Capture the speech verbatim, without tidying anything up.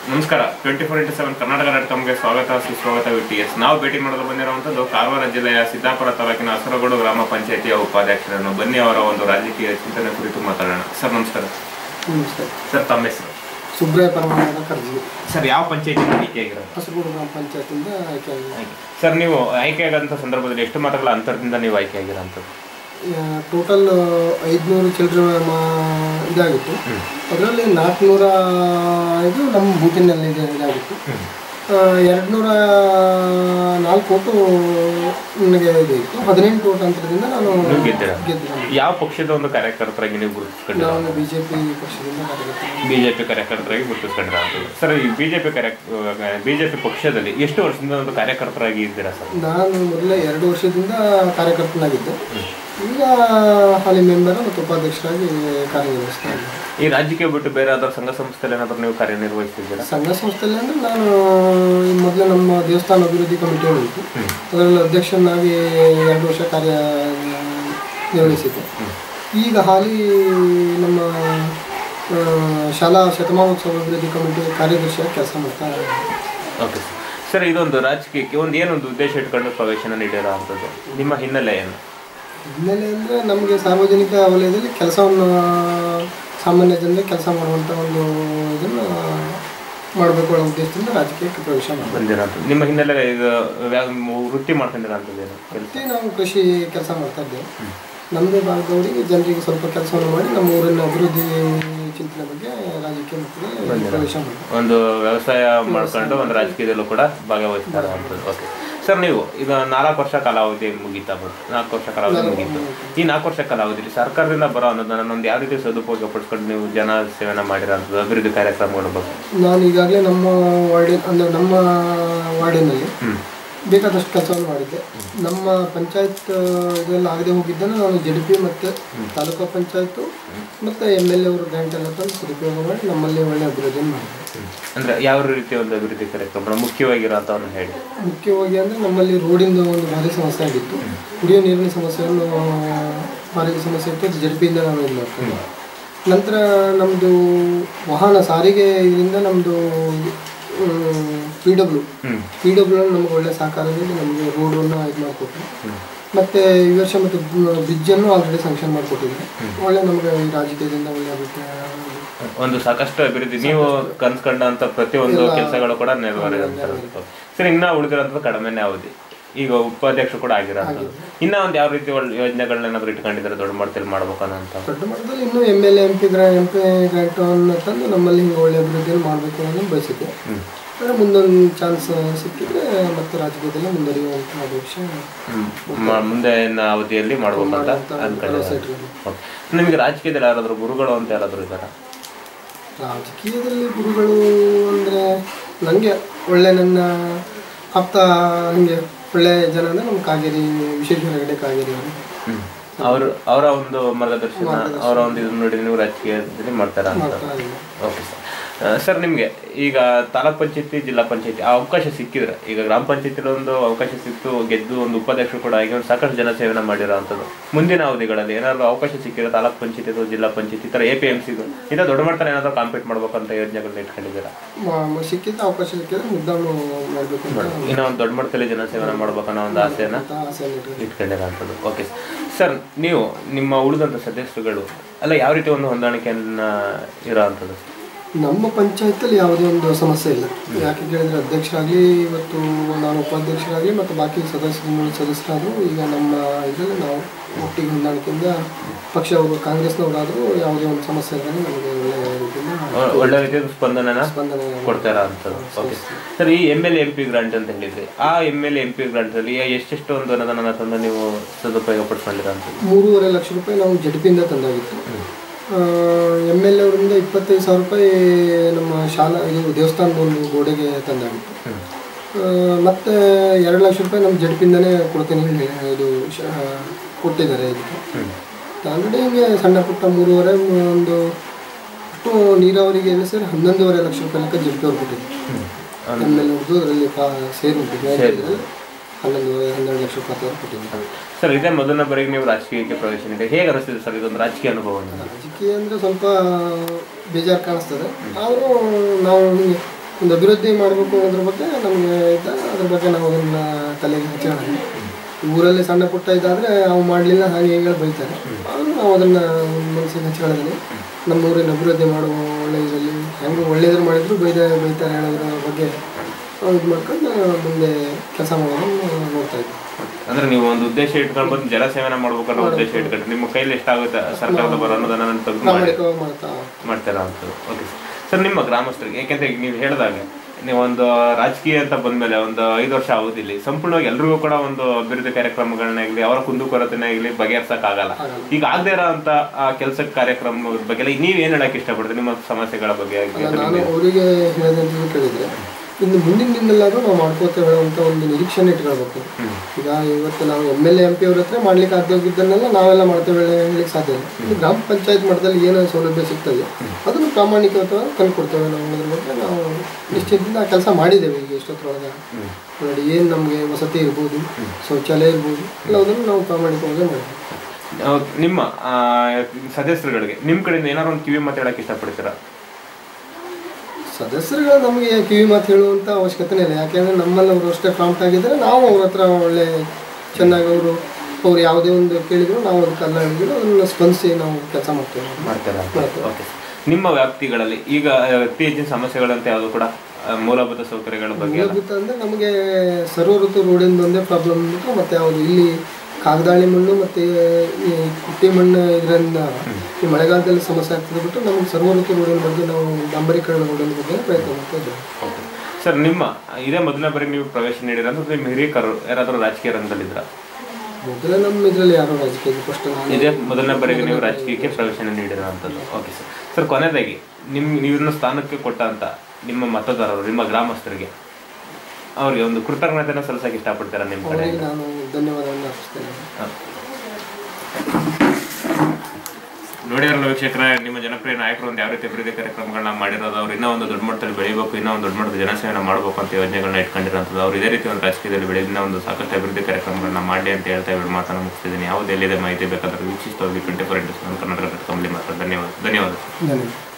ನಮಸ್ಕಾರ. Twenty four into seven Karnataka dot ಕಾಮ್ಗೆ ಸ್ವಾಗತ ಸುಸ್ವಾಗತ. ವಿ ಟಿ ಎಸ್ ನಾವು ಭೇಟಿ ಮಾಡಲು ಬಂದಿರುವಂಥದ್ದು ಕಾರವಾರ ಜಿಲ್ಲೆಯ ಸಿದ್ದಾಪುರ ತಾಲೂಕಿನ ಹಸರಗೋಡು ಗ್ರಾಮ ಪಂಚಾಯಿತಿಯ ಉಪಾಧ್ಯಕ್ಷರನ್ನು. ಬನ್ನಿ ಅವರ ಒಂದು ರಾಜಕೀಯ ಚಿಂತನೆ ಕುರಿತು ಮಾತಾಡೋಣ. ಸರ್ ನಮಸ್ಕಾರ. ನಮಸ್ಕಾರ ಸರ್, ತಮ್ಮ ಹೆಸರು? ಸುಬ್ರಾಯ ಪರಮಾನಂದ ಕರ್ಜಿ. ಸರ್, ಯಾವ ಪಂಚಾಯತಿಯಿಂದ ಆಯ್ಕೆಯಾಗಿರೋದು? ಹಸರಗೋಡು ಗ್ರಾಮ ಪಂಚಾಯತಿಯಿಂದ ಆಯ್ಕೆಯಾಗಿದೆ. ಸರ್, ನೀವು ಆಯ್ಕೆಯಾಗಂಥ ಸಂದರ್ಭದಲ್ಲಿ ಎಷ್ಟು ಮತಗಳ ಅಂತರದಿಂದ ನೀವು ಆಯ್ಕೆಯಾಗಿರೋಂಥದ್ದು? ಟೋಟಲ್ ಐದುನೂರು ಚಿಲ್ಲರೆ ಇದಾಗಿತ್ತು. ಅದರಲ್ಲಿ ನಾಲ್ಕುನೂರ ಇದು ನಮ್ಮ ಬೂತಿನಲ್ಲಿ ಇದಾಗಿತ್ತು. ಎರಡು ನೂರ ನಾಲ್ಕು ಓಟು ನನಗೆ ಇದಿತ್ತು. ಹದಿನೆಂಟು ಓಟ್ ಅಂತರದಿಂದ ನಾನು ಗೆದ್ದೆ. ಯಾವ ಪಕ್ಷದ ಒಂದು ಕಾರ್ಯಕರ್ತರಾಗಿ ನೀವು ಗುರುತಿಸ್ಕೊಂಡಿದ್ದೀರಾ? ನಾನು ಬಿಜೆಪಿ ಪಕ್ಷದಿಂದ ಕಾರ್ಯಕರ್ತ ಬಿಜೆಪಿ ಕಾರ್ಯಕರ್ತರಾಗಿ ಗುರುತಿಸ್ಕೊಂಡಿರ ಅಂತದ್ದು. ಸರ್, ಈ ಬಿಜೆಪಿ ಕಾರ್ಯ ಬಿಜೆಪಿ ಪಕ್ಷದಲ್ಲಿ ಎಷ್ಟು ವರ್ಷದಿಂದ ಒಂದು ಕಾರ್ಯಕರ್ತರಾಗಿ ಇದ್ದೀರಾ ಸರ್? ನಾನು ಮೊದಲೇ ಎರಡು ವರ್ಷದಿಂದ ಕಾರ್ಯಕರ್ತನಾಗಿದ್ದೆ. ಈಗ ಹಾಲಿ ಮೆಂಬರ್ ಮತ್ತು ಉಪಾಧ್ಯಕ್ಷರಾಗಿ ಕಾರ್ಯನಿರ್ವಹಿಸ್ತಾ ಇದ್ದೀನಿ. ಈ ರಾಜ್ಯಕ್ಕೆ ಬಿಟ್ಟು ಬೇರೆ ಯಾವ್ದಾದ್ರು ಸಂಘ ಸಂಸ್ಥೆಯಲ್ಲಿ ಏನಾದರೂ ನೀವು ಕಾರ್ಯನಿರ್ವಹಿಸ್ತಿದ್ದೀರಾ? ಸಂಘ ಸಂಸ್ಥೆಯಲ್ಲಿ ಅಂದರೆ ನಾನು ಮೊದಲೇ ನಮ್ಮ ದೇವಸ್ಥಾನ ಅಭಿವೃದ್ಧಿ ಕಮಿಟಿ ಹೋಗಿತ್ತು. ಅದರಲ್ಲಿ ಅಧ್ಯಕ್ಷನಾಗಿ ಎರಡು ವರ್ಷ ಕಾರ್ಯ ನಿರ್ವಹಿಸಿದ್ದೆ. ಈಗ ಹಾಲಿ ನಮ್ಮ ಶಾಲಾ ಶತಮಾನೋತ್ಸವ ಅಭಿವೃದ್ಧಿ ಕಮಿಟಿ ಕಾರ್ಯದರ್ಶಿಯಾಗಿ ಕೆಲಸ ಮಾಡ್ತಾ ಇದ್ದೀನಿ. Okay sir. ಸರ್, ಇದೊಂದು ರಾಜಕೀಯಕ್ಕೆ ಒಂದು ಏನೊಂದು ಉದ್ದೇಶ ಇಟ್ಕೊಂಡು ಪ್ರವೇಶನ ನೀಡಿರೋ ಅಂಥದ್ದು, ನಿಮ್ಮ ಹಿನ್ನೆಲೆ ಏನು? ಹಿನ್ನೆಲೆ ಅಂದರೆ ನಮಗೆ ಸಾರ್ವಜನಿಕ ವಲಯದಲ್ಲಿ ಕೆಲಸವನ್ನು ಸಾಮಾನ್ಯ ಜನರಿಗೆ ಕೆಲಸ ಮಾಡುವಂಥ ಒಂದು ಇದನ್ನು ಮಾಡಬೇಕು ಅನ್ನೋ ಉದ್ದೇಶದಿಂದ ರಾಜಕೀಯಕ್ಕೆ ಪ್ರವೇಶ ಬಂದಿರೋದು. ನಿಮ್ಮ ಹಿನ್ನೆಲೆ ಈಗ ವೃತ್ತಿ ಮಾಡ್ಕೊಂಡಿರೋ ಅಂಥದ್ದೇನು? ವೃತ್ತಿ ನಾವು ಕೃಷಿ ಕೆಲಸ ಮಾಡ್ತಾ ಇದ್ದೇವೆ. ನಮ್ಮದೇ ಭಾಗದವರಿಗೆ ಜನರಿಗೆ ಸ್ವಲ್ಪ ಕೆಲಸವನ್ನು ಮಾಡಿ ನಮ್ಮ ಊರಿನ ಅಭಿವೃದ್ಧಿ ಚಿಂತನೆ ಬಗ್ಗೆ ರಾಜಕೀಯ ಮಟ್ಟದಲ್ಲಿ ಪ್ರವೇಶ ಮಾಡಿ ಒಂದು ವ್ಯವಸಾಯ ಮಾಡ್ಕೊಂಡು ಒಂದು ರಾಜಕೀಯದಲ್ಲೂ ಕೂಡ ಭಾಗವಹಿಸ್ತಾರೆ ಅಂಥದ್ದು. ಓಕೆ ಸರ್, ನೀವು ಈಗ ನಾಲ್ಕು ವರ್ಷ ಕಾಲಾವಧಿ ಮುಗೀತಾ ಬಂತು ನಾಲ್ಕು ವರ್ಷ ಕಾಲಾವಧಿ ಮುಗೀತು. ಈ ನಾಲ್ಕು ವರ್ಷ ಕಾಲಾವಧಿಯಲ್ಲಿ ಸರ್ಕಾರದಿಂದ ಬರೋ ಅನ್ನೋದನ್ನ ಒಂದು ಯಾವ ರೀತಿ ಸದುಪಯೋಗ ಪಡಿಸ್ಕೊಂಡು ನೀವು ಜನ ಸೇವನೆ ಮಾಡಿರೋಂಥದ್ದು ಅಭಿವೃದ್ಧಿ ಕಾರ್ಯಕ್ರಮಗಳ ಬಗ್ಗೆ? ನಾನು ಈಗಾಗಲೇ ನಮ್ಮ ವಾರ್ಡಿ ಅಂದರೆ ನಮ್ಮ ವಾರ್ಡಿನಲ್ಲಿ ಬೇಕಾದಷ್ಟು ಕೆಲಸವನ್ನು ಮಾಡಿದ್ದೆ. ನಮ್ಮ ಪಂಚಾಯತ್ ಇದೆಲ್ಲ ಆಗದೆ ಹೋಗಿದ್ದನ್ನು ನಾನು ಜೆ ಡಿ ಪಿ ಮತ್ತು ತಾಲೂಕು ಪಂಚಾಯತು ಮತ್ತು ಎಮ್ ಎಲ್ ಎ ಅವರು ಗ್ರಾಂಟ್ ಎಲ್ಲ ತಂದು ಸದುಪಯೋಗ ಮಾಡಿ ನಮ್ಮಲ್ಲಿ ಒಳ್ಳೆ ಅಭಿವೃದ್ಧಿಯನ್ನು ಮಾಡಿದ್ದೆ. ಅಂದರೆ ಯಾವ ರೀತಿಯ ಒಂದು ಅಭಿವೃದ್ಧಿ ಕಾರ್ಯಕ್ರಮ ಮುಖ್ಯವಾಗಿರೋಂಥವ್ರನ್ನ ಹೇಳಿ? ಮುಖ್ಯವಾಗಿ ಅಂದರೆ ನಮ್ಮಲ್ಲಿ ರೋಡಿಂದ ಒಂದು ಭಾರಿ ಸಮಸ್ಯೆ ಆಗಿತ್ತು. ಕುಡಿಯೋ ನೀರಿನ ಸಮಸ್ಯೆಯನ್ನು ಭಾರಿ ಸಮಸ್ಯೆ ಇತ್ತು. ಅದು ಜೆ ಡಿ ಪಿಯಿಂದ ನಾವು ಇದು ಮಾಡ್ತೀವಿ. ನಂತರ ನಮ್ಮದು ವಾಹನ ಸಾರಿಗೆ ಇದರಿಂದ ನಮ್ಮದು ಪಿ ಡಬ್ಲ್ಯೂ ಪಿ ಡಬ್ಲ್ಯೂ ನಮ್ಗೆ ಒಳ್ಳೆ ಸಹಕಾರದಿಂದ ನಮಗೆ ರೋಡನ್ನು ಇದು ಮಾಡಿಕೊಟ್ರು. ಮತ್ತು ಈ ವರ್ಷ ಮತ್ತು ಬ್ರಿಡ್ಜನ್ನು ಆಲ್ರೆಡಿ ಸ್ಯಾಂಕ್ಷನ್ ಮಾಡಿಕೊಟ್ಟಿದ್ದೆ. ಒಳ್ಳೆ ನಮಗೆ ಈ ರಾಜಕೀಯದಿಂದ ಒಳ್ಳೆ ಅಭಿಪ್ರಾಯ, ಒಂದು ಸಾಕಷ್ಟು ಅಭಿವೃದ್ಧಿ ನೀವು ಕನ್ಸ್ಕೊಂಡಂಥ ಪ್ರತಿಯೊಂದು ಕೆಲಸಗಳು ಕೂಡ ನೆರವೇರಿದಂಥದ್ದು. ಸರಿ, ಇನ್ನೂ ಉಳಿದಿರೋಂಥದ್ದು ಕಡಿಮೆನೇ ಅವಧಿ. ಈಗ ಉಪಾಧ್ಯಕ್ಷರು ಕೂಡ ಆಗಿರೋದು. ಇನ್ನೂ ಒಂದು ಯಾವ ರೀತಿ ಒಳ್ಳೆ ಯೋಜನೆಗಳನ್ನ ಏನಾದರೂ ಇಟ್ಕೊಂಡಿದ್ದಾರೆ ದೊಡ್ಡ ಮಟ್ಟದಲ್ಲಿ ಮಾಡ್ಬೇಕನ್ನೋಂಥ? ದೊಡ್ಡ ಮಟ್ಟದಲ್ಲಿ ಇನ್ನೂ ಎಮ್ ಎಲ್ ಎಂ ಪಿ ಗ್ರಾ ಎಂ ಪಿ ಗ್ರಾಂಟನ್ನು ತಂದು ನಮ್ಮಲ್ಲಿ ಹಿಂಗೆ ಒಳ್ಳೆ ಅಭಿವೃದ್ಧಿಯನ್ನು ಮಾಡಬೇಕು ಅನ್ನೋದು ಬಯಸಿದ್ದೆ. ಅಂದರೆ ಮುಂದೊಂದು ಚಾನ್ಸ್ ಸಿಕ್ಕಿದ್ರೆ ಮತ್ತೆ ರಾಜಕೀಯದಲ್ಲಿ ಮುಂದುವರಿಯುವಂಥ ವಿಷಯ ಮುಂದಿನ ಅವಧಿಯಲ್ಲಿ ಮಾಡ್ಬೇಕಂತ ಅನ್ಕೊಂಡಿದ್ದಾರೆ. ನಿಮಗೆ ರಾಜಕೀಯದಲ್ಲಿ ಯಾರಾದರೂ ಗುರುಗಳು ಅಂತ ಯಾರಾದರೂ ಇದ್ದಾರಾ? ರಾಜಕೀಯದಲ್ಲಿ ಗುರುಗಳು ಅಂದರೆ ನನಗೆ ಒಳ್ಳೆ ನನ್ನ ಆಪ್ತ ಹಂಗೆ ಒಳ್ಳೆ ಜನ ಅಂದರೆ ನಮ್ಮ ಕಾಗೇರಿ ವಿಶ್ವೇಶ್ವರ ಹೆಗಡೆ ಕಾಗೇರಿ ಅವರು. ಅವರು ಅವರ ಒಂದು ಮಾರ್ಗದರ್ಶನ ಅವರ ಒಂದು ಇದನ್ನು ನೋಡಿ ನೀವು ರಾಜಕೀಯದಲ್ಲಿ ಮಾಡ್ತಾರ ಅಂತ? Okay sir. ಸರ್, ನಿಮಗೆ ಈಗ ತಾಲೂಕ್ ಪಂಚಾಯತಿ ಜಿಲ್ಲಾ ಪಂಚಾಯತಿ ಆ ಅವಕಾಶ ಸಿಕ್ಕಿದ್ರೆ, ಈಗ ಗ್ರಾಮ ಪಂಚಾಯತಿಲಿ ಒಂದು ಅವಕಾಶ ಸಿಕ್ತು, ಗೆದ್ದು ಒಂದು ಉಪಾಧ್ಯಕ್ಷರು ಕೂಡ ಈಗ ಒಂದು ಸಾಕಷ್ಟು ಜನ ಸೇವನೆ ಮಾಡಿರೋ ಅಂಥದ್ದು, ಮುಂದಿನ ಅವಧಿಗಳಲ್ಲಿ ಏನಾದರೂ ಅವಕಾಶ ಸಿಕ್ಕಿದ್ರೆ ತಾಲೂಕ್ ಪಂಚಾಯತಿ ಅಥವಾ ಜಿಲ್ಲಾ ಪಂಚಾಯತಿ ಈ ಥರ ಎ ಪಿ ಎಮ್ ಸಿಗೂ ಇಂಥ ದೊಡ್ಡ ಮಟ್ಟದಲ್ಲಿ ಏನಾದರೂ ಕಾಂಪೀಟ್ ಮಾಡ್ಬೇಕಂತ ಯೋಜನೆಗಳನ್ನ ಇಟ್ಕೊಂಡಿದ್ದೀರಾ? ಸಿಕ್ಕಿದ್ದ ಅವಕಾಶ ಸಿಕ್ಕಿದ್ರೆ ಮುದ್ದಾನು ಮಾಡಬೇಕು, ಇನ್ನೂ ಒಂದು ದೊಡ್ಡ ಮಟ್ಟದಲ್ಲಿ ಜನ ಸೇವನೆ ಮಾಡ್ಬೇಕನ್ನೋ ಒಂದು ಆಸೆಯನ್ನು ಇಟ್ಕೊಂಡಿರೋ ಅಂಥದ್ದು. ಓಕೆ ಸರ್, ನೀವು ನಿಮ್ಮ ಉಳಿದಂಥ ಸದಸ್ಯರುಗಳು ಅಲ್ಲ ಯಾವ ರೀತಿ ಒಂದು ಹೊಂದಾಣಿಕೆಯನ್ನು ಇರೋ ಅಂಥದ್ದು? ನಮ್ಮ ಪಂಚಾಯತಲ್ಲಿ ಯಾವುದೇ ಒಂದು ಸಮಸ್ಯೆ ಇಲ್ಲ. ಯಾಕೆ ಕೇಳಿದರೆ ಅಧ್ಯಕ್ಷರಾಗಲಿ ಇವತ್ತು ನಾನು ಉಪಾಧ್ಯಕ್ಷರಾಗಲಿ ಮತ್ತು ಬಾಕಿ ಸದಸ್ಯರು ಸದಸ್ಯರಾದರೂ ಈಗ ನಮ್ಮ ಇದರಲ್ಲಿ ನಾವು ಒಟ್ಟಿಗೆ ಹೊಂದಾಣಿಕೆಯಿಂದ ಪಕ್ಷ ಅವರು ಕಾಂಗ್ರೆಸ್ನವರಾದರೂ ಯಾವುದೇ ಒಂದು ಸಮಸ್ಯೆ ಇದ್ದರೆ ನಮಗೆ ಒಳ್ಳೆಯ ರೀತಿಯಿಂದ ಒಳ್ಳೆ ರೀತಿಯ ಸ್ಪಂದನೆ ಸ್ಪಂದನೆ ಕೊಡ್ತಾರ ಅಂಥದ್ದು. ಓಕೆ ಸರ್, ಈ M L M P grant ಅಂತ ಹೇಳಿದ್ರಿ, ಆ ಎಮ್ ಎಲ್ ಎಂ ಪಿ ಗ್ರಾಂಟಲ್ಲಿ ಎಷ್ಟೆಷ್ಟು ಒಂದು ಅನುದಾನ ತಂದು ನೀವು ಸದುಪಯೋಗ ಪಡಿಸ್ಕೊಂಡಿರೋ ಅಂಥದ್ದು? ಮೂರುವರೆ ಲಕ್ಷ ರೂಪಾಯಿ ನಾವು ಜೆ ಡಿ ಪಿಯಿಂದ ತಂದಾಗಿತ್ತು. ಎಮ್ ಎಲ್ ಎವರಿಂದ ಇಪ್ಪತ್ತೈದು ಸಾವಿರ ರೂಪಾಯಿ ನಮ್ಮ ಶಾಲಾ ಇದು ದೇವಸ್ಥಾನದ ಒಂದು ಗೋಡೆಗೆ ತಂದಾಗಿತ್ತು. ಮತ್ತು ಎರಡು ಲಕ್ಷ ರೂಪಾಯಿ ನಮ್ಮ ಜೆ ಡಿ ಪಿಯಿಂದನೇ ಕೊಡ್ತೀನಿ ಇದು ಕೊಟ್ಟಿದ್ದಾರೆ. ಇದಕ್ಕೆ ಆಲ್ರೆಡಿ ಹಿಂಗೆ ಸಣ್ಣ ಪುಟ್ಟ ಮೂರುವರೆ ಒಂದು ಅಷ್ಟು ನೀರಾವರಿಗೆ ಎಲ್ಲ ಸೇರಿ ಹನ್ನೊಂದೂವರೆ ಲಕ್ಷ ರೂಪಾಯಿ ಲೆಕ್ಕ ಜೆ ಡಿ ಪಿ ಅವ್ರು ಕೊಟ್ಟಿದ್ರು. ಎಮ್ ಎಲ್ ಎವ್ರದ್ದು ಅದರಲ್ಲಿ ಕಾ ಸೇರಿ ಉಂಟು ಹನ್ನೊಂದು ಹನ್ನೆರಡು ಲಕ್ಷ ರೂಪಾಯಿ ಕೊಟ್ಟಿದ್ದಾರೆ. ಸರ್, ಇದೇ ಮೊದಲನೇ ಬಾರಿಗೆ ನೀವು ರಾಜಕೀಯಕ್ಕೆ ಪ್ರವೇಶ ನೀಡಿ, ಹೇಗೆ ಅನಿಸ್ತಿದೆ ಸರ್ ಇದೊಂದು ರಾಜಕೀಯ ಅನುಭವ? ರಾಜಕೀಯ ಅಂದರೆ ಸ್ವಲ್ಪ ಬೇಜಾರು ಕಾಣಿಸ್ತದೆ. ಆದರೂ ನಾವು ಒಂದು ಅಭಿವೃದ್ಧಿ ಮಾಡಬೇಕು ಅನ್ನೋದ್ರ ಬಗ್ಗೆ ನಮಗೆ ಇದ್ದ ಅದ್ರ ಬಗ್ಗೆ ನಾವು ಅದನ್ನು ತಲೆಗೆ ಹಚ್ಕೊಳ್ಳೋಣ. ಊರಲ್ಲಿ ಸಣ್ಣ ಪುಟ್ಟ ಇದ್ದಾದರೆ ಅವು ಮಾಡಲಿಲ್ಲ ಹಾಗೆ ಹೀಗೆ ಬೈತಾರೆ, ಆದರೂ ನಾವು ಅದನ್ನು ಮನಸ್ಸಿಗೆ ಹಚ್ಕೊಳ್ಳೋದಿಲ್ಲ. ನಮ್ಮ ಊರಿನ ಅಭಿವೃದ್ಧಿ ಮಾಡುವ ಒಳ್ಳೆ ಇದರಲ್ಲಿ ಹೆಂಗೆ ಒಳ್ಳೆಯದ್ರು ಮಾಡಿದ್ರು ಬೈದ ಬೈತಾರೆ ಹೇಳೋದ್ರ ಬಗ್ಗೆ ಇದು ಮಾಡ್ಕೊಂಡು ಮುಂದೆ ಕೆಲಸ ಮಾಡೋದನ್ನು ನೋಡ್ತಾ ಇದ್ದೀವಿ. ಅಂದ್ರೆ ನೀವು ಒಂದು ಉದ್ದೇಶ ಇಟ್ಕೊಂಡು ಬಂದು ಜನ ಸೇವನೆ ಮಾಡ್ಬೇಕನ್ನೋ ಉದ್ದೇಶ ಇಟ್ಕೊಂಡು ನಿಮ್ಮ ಕೈಲಿ ಎಷ್ಟಾಗುತ್ತೆ ಸರ್ಕಾರದ ಬರೋ ಅನ್ನೋದನ್ನ ತೆಗೆದು ಮಾಡ್ತಾ ಮಾಡ್ತಾರ ಅಂತ. ಓಕೆ ಸರ್, ನಿಮ್ಮ ಗ್ರಾಮಸ್ಥರಿಗೆ ಯಾಕೆಂದ್ರೆ ಈಗ ನೀವು ಹೇಳಿದಾಗ ನೀವು ಒಂದು ರಾಜಕೀಯ ಅಂತ ಬಂದ್ಮೇಲೆ ಒಂದು ಐದು ವರ್ಷ ಅವಧಿಲಿ ಸಂಪೂರ್ಣವಾಗಿ ಎಲ್ರಿಗೂ ಕೂಡ ಒಂದು ಅಭಿವೃದ್ಧಿ ಕಾರ್ಯಕ್ರಮಗಳನ್ನಾಗಲಿ ಅವರ ಕುಂದುಕೊರತೆನೇ ಆಗಲಿ ಬಗೆಹರ್ಸಕ್ಕಾಗಲ್ಲ. ಈಗ ಆಗದೆ ಇರೋ ಅಂತ ಕೆಲಸ ಕಾರ್ಯಕ್ರಮದ ಬಗ್ಗೆ ನೀವ್ ಏನ್ ಹೇಳಕ್ ಇಷ್ಟಪಡ್ತೀವಿ ನಿಮ್ಮ ಸಮಸ್ಯೆಗಳ ಬಗ್ಗೆ? ನಾನು ಅವರಿಗೆ ಹೇಳೋದಂತ ಕೇಳಿದ್ರೆ ಇನ್ನು ಮುಂದಿನ ದಿನದಲ್ಲಾದ್ರೂ ನಾವು ಮಾಡ್ಕೋತೇವೆ ಹೇಳುವಂಥ ಒಂದು ನಿರೀಕ್ಷೆನ ಇಟ್ಕೊಳ್ಬೇಕು. ಈಗ ಇವತ್ತು ನಾವು M L A M P ಅವ್ರ ಹತ್ರ ಮಾಡ್ಲಿಕ್ಕೆ ಆಗೋಗಿದ್ದನ್ನೆಲ್ಲ ನಾವೆಲ್ಲ ಮಾಡ್ತೇವೆ ಹೇಳಲಿಕ್ಕೆ ಸಾಧ್ಯ ಇಲ್ಲ. ಇದು ಗ್ರಾಮ ಪಂಚಾಯತ್ ಮಟ್ಟದಲ್ಲಿ ಏನು ಸೌಲಭ್ಯ ಸಿಗ್ತದೆ ಅದನ್ನು ಪ್ರಾಮಾಣಿಕವಾಗಿ ತಂದು ಕೊಡ್ತೇವೆ ನಾವು. ಅನ್ನೋದ್ರ ಬಗ್ಗೆ ನಾವು ನಿಶ್ಚಿತದಿಂದ ಆ ಕೆಲಸ ಮಾಡಿದ್ದೇವೆ. ಈಗ ಎಷ್ಟೊತ್ತರೊಳಗೆ ನೋಡಿ ಏನು ನಮಗೆ ವಸತಿ ಇರ್ಬೋದು, ಶೌಚಾಲಯ ಇರ್ಬೋದು, ಎಲ್ಲದನ್ನು ನಾವು ಪ್ರಾಮಾಣಿಕವಾಗಿ ಮಾಡಿದ್ವಿ. ನಿಮ್ಮ ಸದಸ್ಯರುಗಳಿಗೆ ನಿಮ್ಮ ಕಡೆಯಿಂದ ಏನಾದ್ರು ಒಂದು ಕಿವಿ ಮಾತು ಹೇಳಕ್ಕೆ ಇಷ್ಟಪಡ್ತೀರಾ? ಸದಸ್ಯರುಗಳು ನಮಗೆ ಕಿವಿ ಮಾತು ಹೇಳುವಂಥ ಅವಶ್ಯಕತೆ ಇಲ್ಲ. ಯಾಕೆಂದರೆ ನಮ್ಮಲ್ಲಿ ಅವರು ಅಷ್ಟೇ ಪ್ರಾಂಪ್ಟ್ ಆಗಿದ್ದರೆ ನಾವು ಅವ್ರ ಹತ್ರ ಒಳ್ಳೆ ಚೆನ್ನಾಗಿ ಅವರು ಅವ್ರು ಯಾವುದೇ ಒಂದು ಕೇಳಿದ್ರು ನಾವು ಅದಕ್ಕೆಲ್ಲ ಹೇಳಿದ್ರು ಅದನ್ನು ಸ್ಪಂದಿಸಿ ನಾವು ಕೆಲಸ ಮಾಡ್ತೇವೆ ಮಾಡ್ತೇವೆ ಓಕೆ. ನಿಮ್ಮ ವ್ಯಾಪ್ತಿಗಳಲ್ಲಿ ಈಗ ಅತಿ ಹೆಚ್ಚಿನ ಸಮಸ್ಯೆಗಳಂತ ಯಾವುದು ಕೂಡ ಮೂಲಭೂತ ಸೌಕರ್ಯಗಳ ಬಗ್ಗೆ? ಮೂಲಭೂತ ಅಂದರೆ ನಮಗೆ ಸರ್ವ ಋತು ರೋಡಿಂದ ಒಂದೇ ಪ್ರಾಬ್ಲಮ್ ಉಂಟು. ಮತ್ತು ಯಾವುದು ಇಲ್ಲಿ ಕಾಗದಾಳಿ ಮಣ್ಣು ಮತ್ತು ಈ ಕುಟ್ಟಿ ಮಣ್ಣು ಇದರಿಂದ ಈ ಮಳೆಗಾಲದಲ್ಲಿ ಸಮಸ್ಯೆ ಆಗ್ತದೆ ಬಿಟ್ಟು ನಮಗೆ ಸರ್ವ ಋತು ರೋಡಿನ ಬಗ್ಗೆ ನಾವು ಡಾಂಬರೀಕರಣ ರೋಡಿನ ಬಗ್ಗೆ ಪ್ರಯತ್ನ ಮಾಡ್ತಾ ಇದ್ದೇವೆ. ಸರ್, ನಿಮ್ಮ ಇದೇ ಮೊದಲನೇ ಬಾರಿ ನೀವು ಪ್ರವೇಶ ನೀಡಿರ ಅಂದ್ರೆ ನಿಮ್ಮ ಹಿರಿಯಕರು ಯಾರಾದರೂ ರಾಜಕೀಯ ರಂಗದಲ್ಲಿದ್ರ? ಮೊದಲೇ ನಮ್ಮ ಇದರಲ್ಲಿ ಯಾರೋ ರಾಜಕೀಯ ಫಸ್ಟ್ ಇದೇ ಮೊದಲನೇ ಬಾರಿಗೆ ನೀವು ರಾಜಕೀಯಕ್ಕೆ ಪ್ರವೇಶನ ನೀಡಿರೋ ಅಂಥದ್ದು. Okay sir. ಸರ್, ಕೊನೆಯದಾಗಿ ನಿಮ್ಮ ನೀವಿನ ಸ್ಥಾನಕ್ಕೆ ಕೊಟ್ಟ ಅಂತ ನಿಮ್ಮ ಮತದಾರರು ನಿಮ್ಮ ಗ್ರಾಮಸ್ಥರಿಗೆ ಅವ್ರಿಗೆ ಒಂದು ಕೃತಜ್ಞತೆನ ಸಲ್ಲಿಸಕ್ಕೆ ಇಷ್ಟಪಡ್ತಾರೆ ನಿಮ್ಮ ಕಡೆ? ನಾನು ಧನ್ಯವಾದವನ್ನು ಅರ್ಪಿಸ್ತೇನೆ. ನೋಡಿರಲ್ಲ ವೀಕ್ಷಕರೇ, ನಿಮ್ಮ ಜನಪ್ರಿಯ ನಾಯಕರು ಒಂದು ಯಾವ ರೀತಿ ಅಭಿವೃದ್ಧಿ ಕಾರ್ಯಕ್ರಮಗಳನ್ನ ಮಾಡಿರೋದು, ಅವ್ರು ಇನ್ನೂ ಒಂದು ದೊಡ್ಡ ಮಟ್ಟದಲ್ಲಿ ಬೆಳಿಬೇಕು, ಇನ್ನೂ ಒಂದು ದೊಡ್ಡ ಮಟ್ಟದ ಜನಸೇವೆನ ಮಾಡಬೇಕು ಅಂತ ಯೋಜನೆಗಳನ್ನ ಇಟ್ಕೊಂಡಿರೋಂಥದ್ದು. ಅವ್ರು ಇದೇ ರೀತಿ ಒಂದು ರಾಜಕೀಯದಲ್ಲಿ ಬೆಳೆದ ಇನ್ನೂ ಒಂದು ಸಾಕಷ್ಟು ಅಭಿವೃದ್ಧಿ ಕಾರ್ಯಕ್ರಮಗಳನ್ನ ಮಾಡಿ ಅಂತ ಹೇಳ್ತಾ ಇವರು ಮಾತನ್ನು ಮುಗಿಸ್ತಿದ್ದೀನಿ. ಯಾವುದೆಲ್ಲಿದೆ ಮಾಹಿತಿ ಬೇಕಾದ್ರೆ ವೀಕ್ಷಿಸ್ತೋಗಿ twenty four into seven Karnataka dot ಕಾಮ್ಲಿ ಮಾತ್ರ. ಧನ್ಯವಾದ ಧನ್ಯವಾದ ಧನ್ಯವಾದ